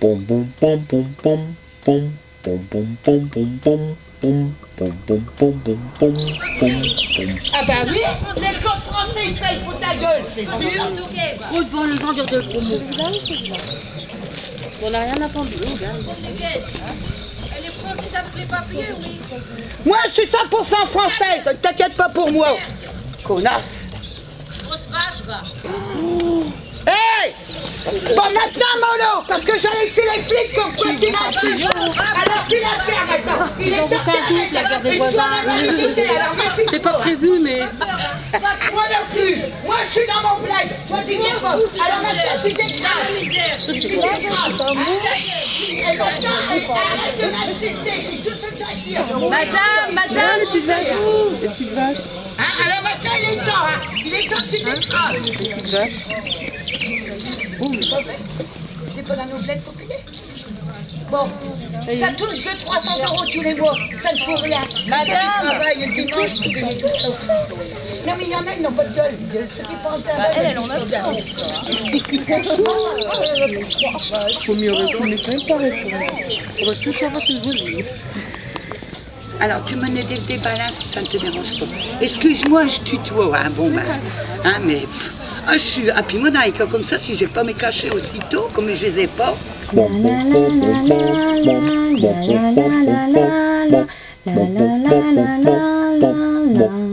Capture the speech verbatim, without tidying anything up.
Ah bah oui, l'école français il paye pour ta gueule, c'est sûr. Ou devant le genre de promo. On n'a rien entendu, regarde. Elle est française, ça ne plaît pas payer, oui. Moi je suis cent pour cent française, ne t'inquiète pas pour moi. Connasse. Grosse vache, va. Hey! Bon maintenant Molo, parce que j'allais chez les flics comme toi tu l'as fait. Alors tu l'as fait maintenant. Il est aucun doute, la guerre des voisins. C'est pas prévu, mais... Moi non plus. Moi je suis dans mon bled. Toi tu viens pas. Alors maintenant tu t'écrases. Tu t'écrases. Et maintenant arrête de m'insulter. Je suis tout ce que à dire. Madame, madame, les petites vaches. Les petites vaches. Hein, alors maintenant il est temps. Hein. Il est temps que tu t'écrases. Les petites vaches. J'ai pas dans nos bleds pour payer. Bon, ça touche deux à trois cents euros tous les mois. Ça ne fout rien. Madame, travail le dimanche pour payer tout ça. Non mais il y en a, ils n'ont pas de gueule. Ceux qui pensent à Bah, elle, elle en a besoin. Faut mieux répondre, mais même pas répondre. On va tout savoir ce que je veux dire. Alors, tu menais des débats là, si ça ne te dérange pas. Excuse-moi, je tutoie, hein, bon, ben, hein, mais... Pff, ah, je suis à Pimonaïque, comme ça, si j'ai pas me cacher aussitôt, comme je les ai pas... La la la la la la la la la la la la la la la la